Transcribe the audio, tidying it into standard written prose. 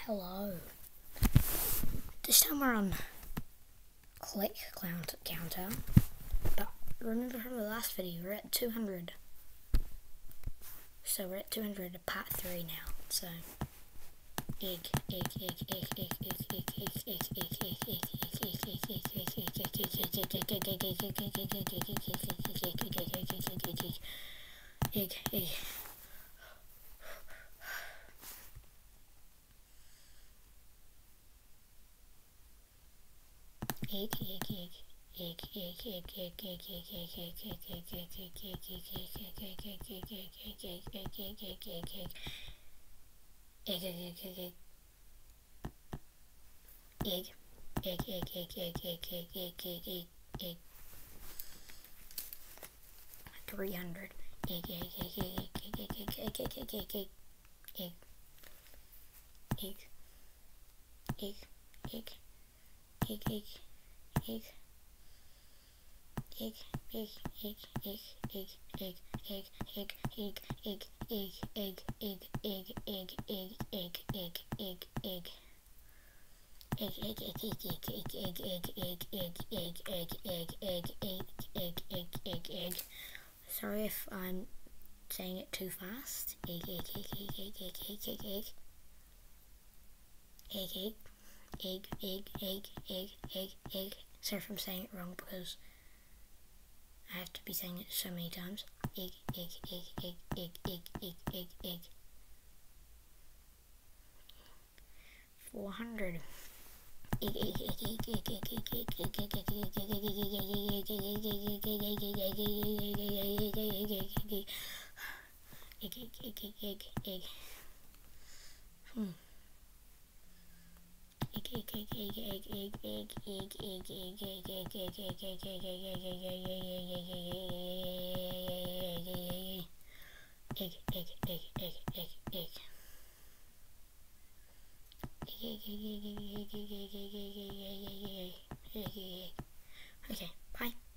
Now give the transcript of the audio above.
Hello. This time we're on click counter, but remember from the last video, we're at 200. So we're at 200 at part 3 now. So egg. Egg. 300. Sorry if I'm saying it too fast. Egg. Sorry if I'm saying it wrong because I have to be saying it so many times. Egg. 400. Okay, bye.